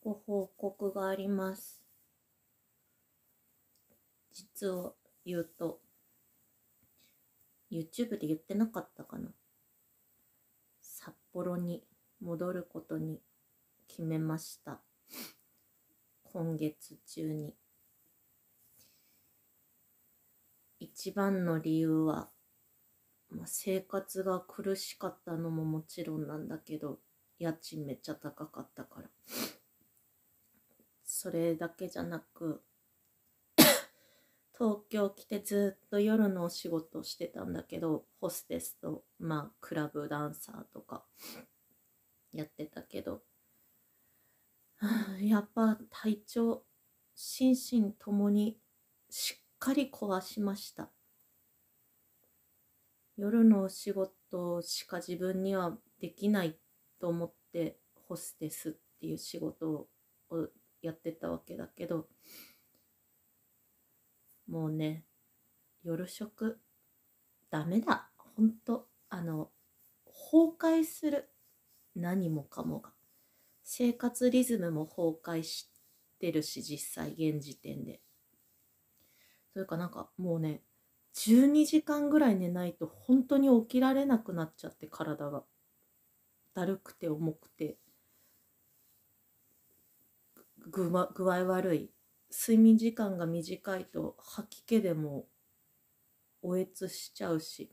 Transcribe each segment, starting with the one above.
ご報告があります。実を言うと、YouTube で言ってなかったかな。札幌に戻ることに決めました。今月中に。一番の理由は、生活が苦しかったのももちろんなんだけど、家賃めっちゃ高かったから。それだけじゃなく、東京来てずっと夜のお仕事をしてたんだけど、ホステスとクラブダンサーとかやってたけど、やっぱ体調心身ともにしっかり壊しました。夜のお仕事しか自分にはできないと思ってホステスっていう仕事をやってたわけだけど、もうね、夜食ダメだ。ほんと崩壊する。何もかもが。生活リズムも崩壊してるし、実際現時点で。それかもうね、12時間ぐらい寝ないと本当に起きられなくなっちゃって、体がだるくて重くて具合悪い。睡眠時間が短いと吐き気でもおえつしちゃうし、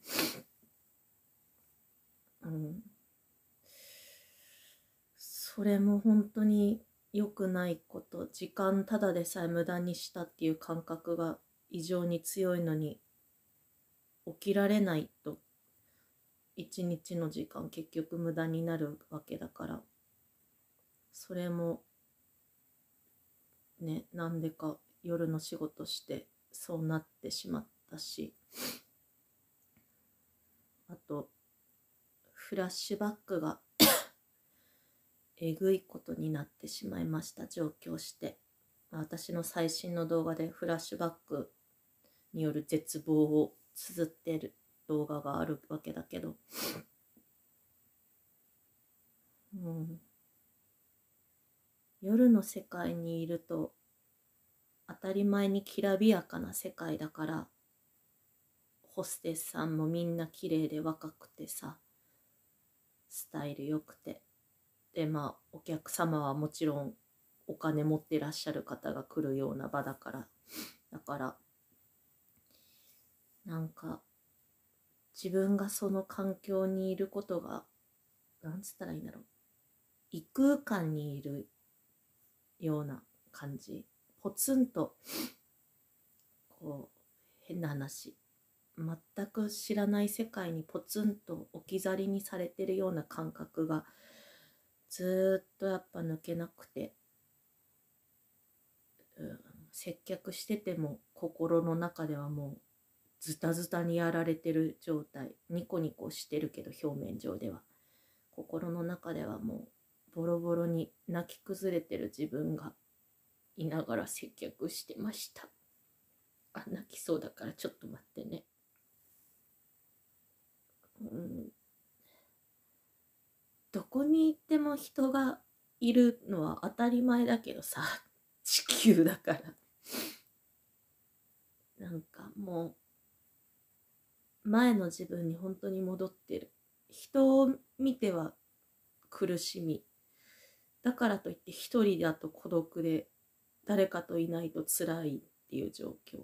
それも本当に良くないこと。時間ただでさえ無駄にしたっていう感覚が異常に強いのに、起きられないと一日の時間結局無駄になるわけだから、それもね、なんでか夜の仕事してそうなってしまったし、あとフラッシュバックがえぐいことになってしまいました。上京して、私の最新の動画でフラッシュバックによる絶望を綴っている動画があるわけだけど、夜の世界にいると当たり前にきらびやかな世界だから、ホステスさんもみんな綺麗で若くてさ、スタイル良くて、でお客様はもちろんお金持ってらっしゃる方が来るような場だから、自分がその環境にいることが、なんつったらいいんだろう、異空間にいるような感じ。ポツンと変な話、全く知らない世界にポツンと置き去りにされてるような感覚がずっとやっぱ抜けなくて、接客してても心の中ではもうズタズタにやられてる状態。ニコニコしてるけど表面上では、心の中ではもうボロボロに泣き崩れてる自分がいながら接客してました。泣きそうだからちょっと待ってね。どこに行っても人がいるのは当たり前だけどさ、地球だからもう前の自分に本当に戻ってる。人を見ては苦しみ、だからといって一人だと孤独で、誰かといないと辛いっていう状況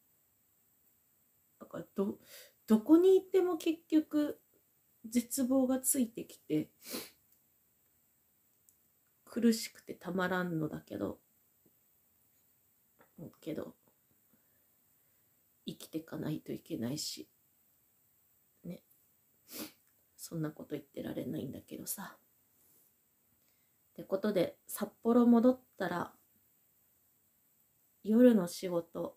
だから、どこに行っても結局絶望がついてきて苦しくてたまらんのだけど、生きていかないといけないしね。そんなこと言ってられないんだけどさ。ってことで、札幌戻ったら夜の仕事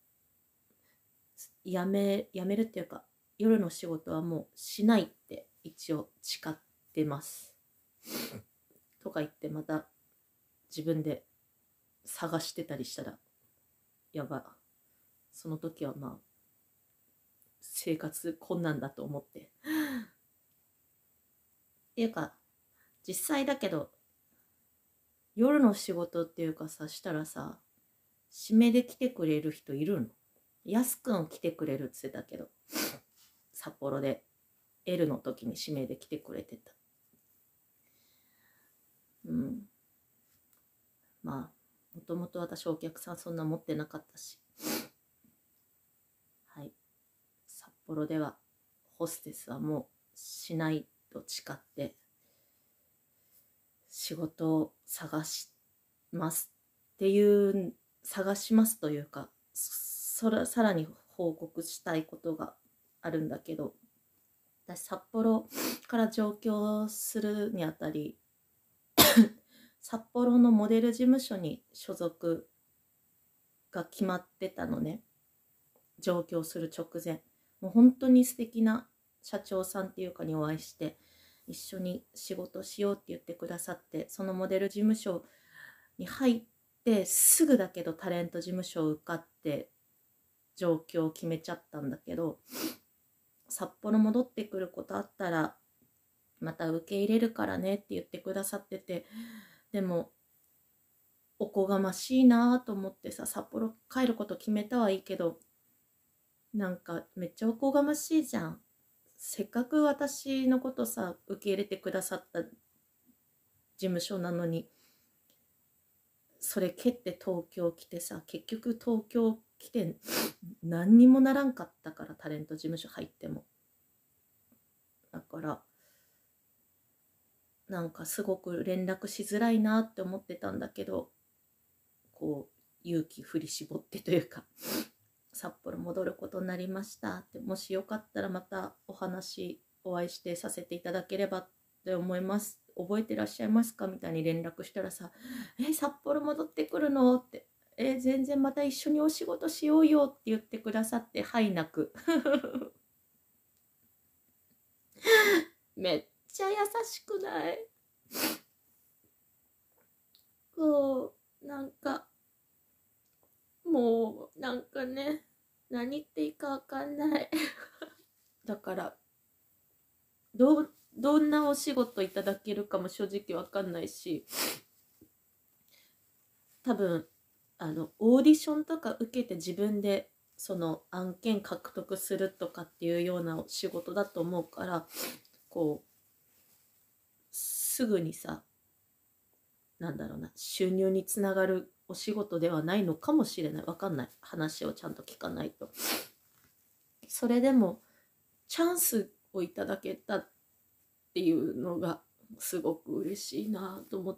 やめるっていうか、夜の仕事はもうしないって一応誓ってますとか言って、また自分で探してたりしたらやば。その時は生活困難だと思ってっていうか、実際だけど夜の仕事っていうかさ、したらさ、締めで来てくれる人いるの？やすくん来てくれるって言ってたけど、札幌で L の時に締めで来てくれてた。うん。まあ、もともと私お客さんそんな持ってなかったし。はい。札幌ではホステスはもうしないと誓って仕事を探しますっていう、探しますというか、さらに報告したいことがあるんだけど、私札幌から上京するにあたり、札幌のモデル事務所に所属が決まってたのね。上京する直前、もう本当に素敵な社長さんっていうかにお会いして、一緒に仕事しようって言ってくださって、そのモデル事務所に入ってすぐだけどタレント事務所を受かって上京を決めちゃったんだけど、札幌戻ってくることあったらまた受け入れるからねって言ってくださってて、でもおこがましいなと思ってさ、札幌帰ること決めたはいいけど、なんかめっちゃおこがましいじゃん。せっかく私のことさ受け入れてくださった事務所なのに、それ蹴って東京来てさ、結局東京来て何にもならんかったから、タレント事務所入っても。だからなんかすごく連絡しづらいなって思ってたんだけど、こう勇気振り絞ってというか、札幌戻ることになりましたって、もしよかったらまたお話お会いしてさせていただければって思います、覚えてらっしゃいますかみたいに連絡したらさ、札幌戻ってくるのって、全然また一緒にお仕事しようよって言ってくださって、はいなくめっちゃ優しくない？こうなんかもうなんかね、何言っていいかわかんないだからどんなお仕事いただけるかも正直わかんないし、多分オーディションとか受けて自分でその案件獲得するとかっていうような仕事だと思うから、こうすぐにさ、なんだろうな、収入につながるお仕事ではないのかもしれない。わかんない。話をちゃんと聞かないと。それでもチャンスをいただけたっていうのがすごく嬉しいなと思って、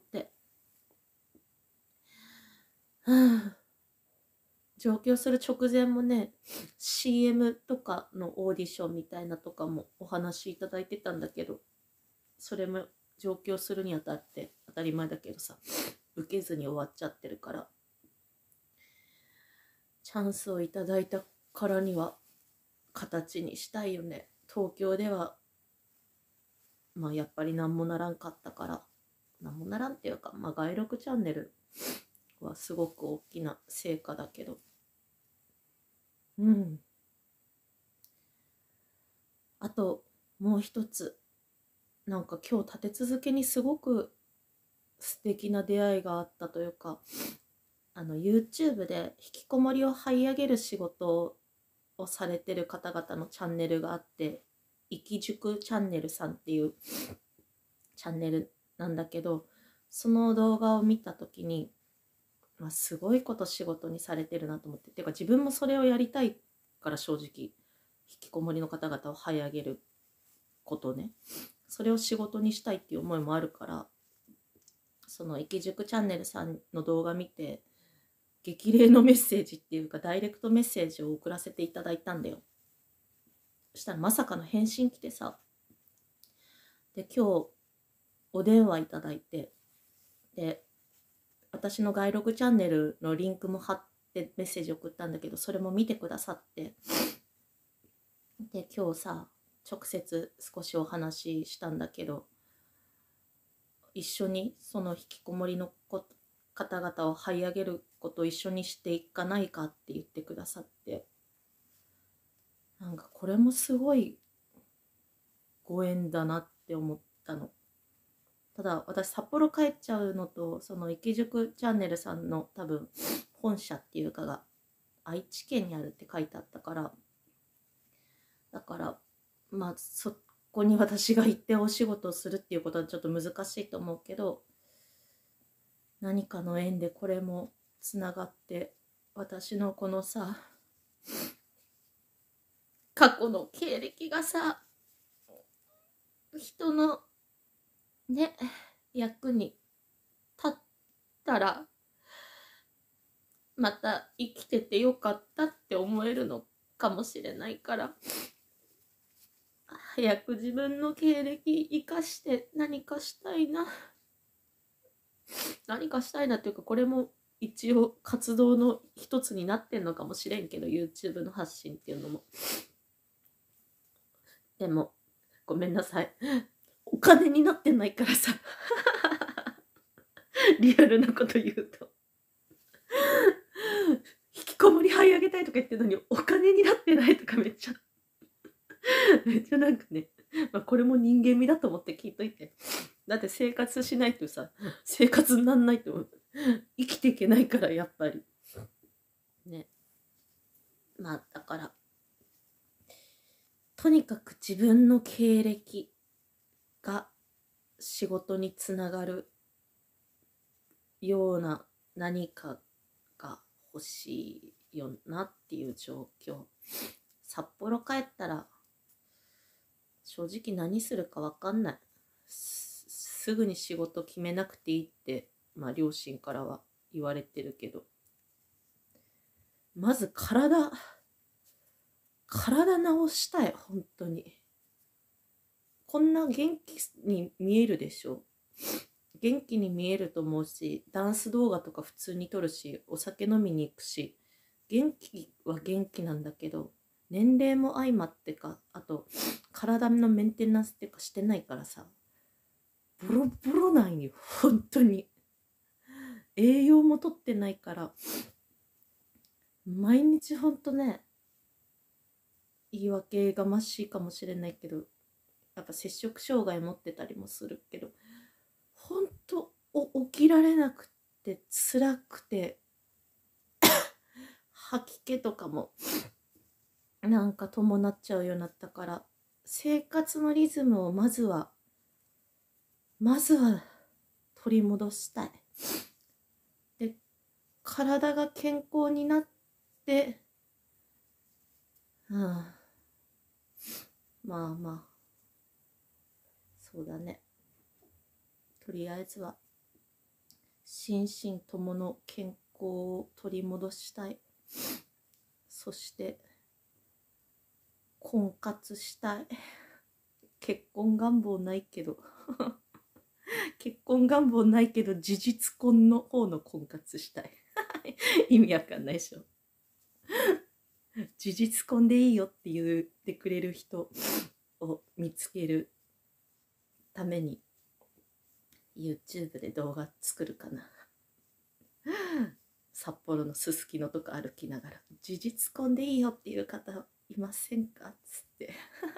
上京する直前もね、 CM とかのオーディションみたいなとかもお話いただいてたんだけど、それも上京するにあたって当たり前だけどさ、受けずに終わっちゃってるから、チャンスをいただいたからには形にしたいよね。東京ではまあやっぱり何もならんかったから、何もならんっていうか、まあ外録チャンネルはすごく大きな成果だけど、うん。あともう一つ、なんか今日立て続けにすごく素敵な出会いがあったというか、YouTube で引きこもりを這い上げる仕事をされてる方々のチャンネルがあって、生き塾チャンネルさんっていうチャンネルなんだけど、その動画を見た時に、まあ、すごいこと仕事にされてるなと思って、ていうか自分もそれをやりたいから、正直引きこもりの方々を這い上げることね、それを仕事にしたいっていう思いもあるから、その生き塾チャンネルさんの動画見て、激励のメッセージっていうかダイレクトメッセージを送らせていただいたんだよ。そしたらまさかの返信来てさ、で今日お電話いただいて、で私の外録チャンネルのリンクも貼ってメッセージ送ったんだけど、それも見てくださって、で今日さ直接少しお話ししたんだけど、一緒にその引きこもりの方々を這い上げることを一緒にしていかないかって言ってくださって、なんかこれもすごいご縁だなって思ったの。 ただ私札幌帰っちゃうのと、その池塾チャンネルさんの多分本社っていうかが愛知県にあるって書いてあったから、だからまあそこに私が行ってお仕事をするっていうことはちょっと難しいと思うけど、何かの縁でこれもつながって、私のこのさ過去の経歴がさ、人のね役に立ったらまた生きててよかったって思えるのかもしれないから、早く自分の経歴生かして何かしたいな。何かしたいなっていうか、これも一応活動の一つになってんのかもしれんけど、 YouTube の発信っていうのも。でもごめんなさい、お金になってないからさリアルなこと言うと引きこもり這い上げたいとか言ってるのにお金になってないとかめっちゃなんかね、まあ、これも人間味だと思って聞いといて。だって生活しないとさ、生活になんないと生きていけないから、やっぱりね。まあだからとにかく自分の経歴が仕事につながるような何かが欲しいよなっていう状況。札幌帰ったら正直何するか分かんない。すぐに仕事決めなくていいって、まあ両親からは言われてるけど、まず体直したい。本当にこんな元気に見えるでしょ。元気に見えると思うし、ダンス動画とか普通に撮るし、お酒飲みに行くし、元気は元気なんだけど、年齢も相まってか、あと体のメンテナンスっていうかしてないからさ、ボロボロなんよ。本当に栄養もとってないから、毎日ほんとね、言い訳がましいかもしれないけど、やっぱ摂食障害持ってたりもするけど、ほんと起きられなくて辛くて吐き気とかもなんか伴っちゃうようになったから、生活のリズムをまずは取り戻したい。で、体が健康になって、まあまあそうだね、とりあえずは心身ともの健康を取り戻したい。そして婚活したい。結婚願望ないけど結婚願望ないけど事実婚の方の婚活したい意味わかんないでしょ。事実婚でいいよって言ってくれる人を見つけるために YouTube で動画作るかな。札幌のすすきのとか歩きながら、事実婚でいいよっていう方いませんかっつって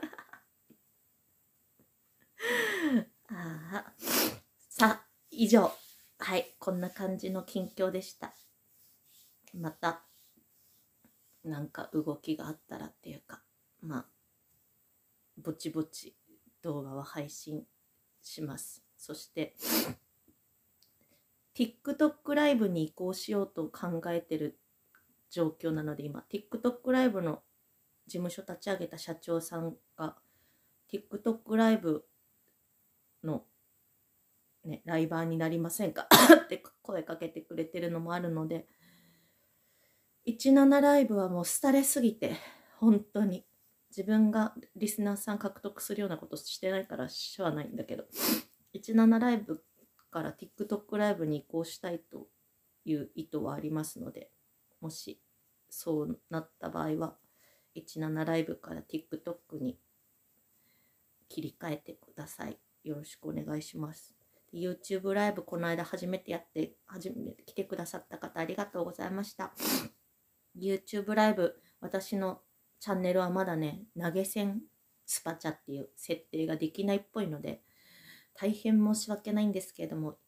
さあ以上、はい、こんな感じの近況でした。またなんか動きがあったらっていうか、まあぼちぼち動画は配信します。そしてTikTok ライブに移行しようと考えてる状況なので、今 TikTok ライブの事務所立ち上げた社長さんが TikTok ライブのね、ライバーになりませんかって声かけてくれてるのもあるので、17ライブはもう廃れすぎて、本当に自分がリスナーさん獲得するようなことしてないからしゃあないんだけど、17ライブから TikTok ライブに移行したいという意図はありますので、もしそうなった場合は17ライブから TikTok に切り替えてください。よろしくお願いします。YouTube ライブこの間初めて来てくださった方ありがとうございました。YouTube ライブ、私のチャンネルはまだね、投げ銭スパチャっていう設定ができないっぽいので、 大変申し訳ないんですけれども、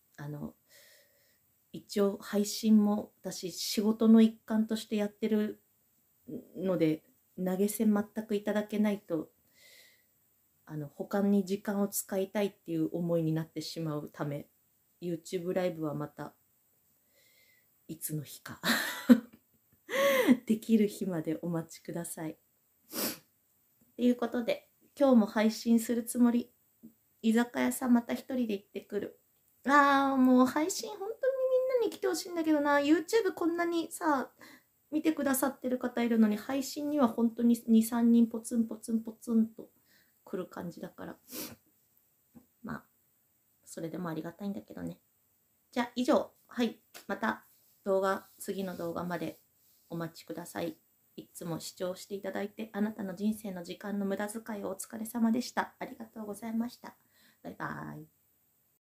一応配信も私仕事の一環としてやってるので、投げ銭全くいただけないと他に時間を使いたいっていう思いになってしまうため、 YouTube ライブはまたいつの日かできる日までお待ちください。ということで、今日も配信するつもり。居酒屋さんまた一人で行ってくる。もう配信本当にみんなに来てほしいんだけどな。 YouTube こんなにさ見てくださってる方いるのに、配信には本当に2、3人ポツンポツンポツンと来る感じだから、まあそれでもありがたいんだけどね。じゃあ以上、はい、また次の動画までお待ちください。いつも視聴していただいて、あなたの人生の時間の無駄遣いをお疲れ様でした。ありがとうございました。バイバイ。